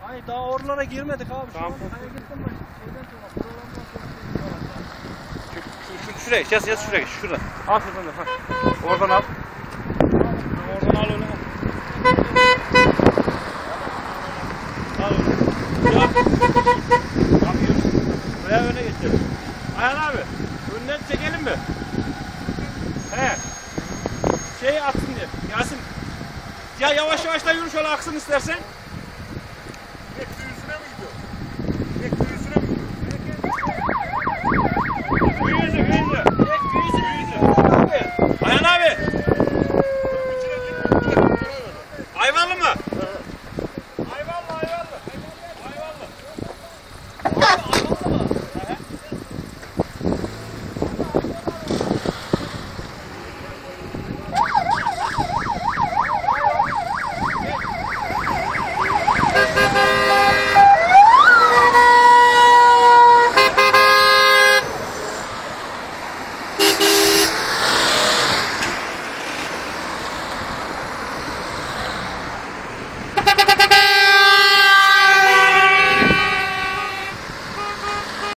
Hayır daha oralara girmedik abi. Tamam. Hani gittim ben şeyden sonra programdan sonra. Şuraya yaz şuraya şurada. Al şuradan da. Oradan al. Oradan al onu. Al onu. Yapıyoruz. Buraya öne geçelim. Ayhan abi. Önden çekelim mi? He. Şey atsın diye. Yasin. Ya yavaş yavaş da yürü şöyle aksın istersen. Direkt yüzüne mi gidiyor? Direkt yüzüne mi gidiyor? Yüzü. Direkt yüzü. Ayhan abi.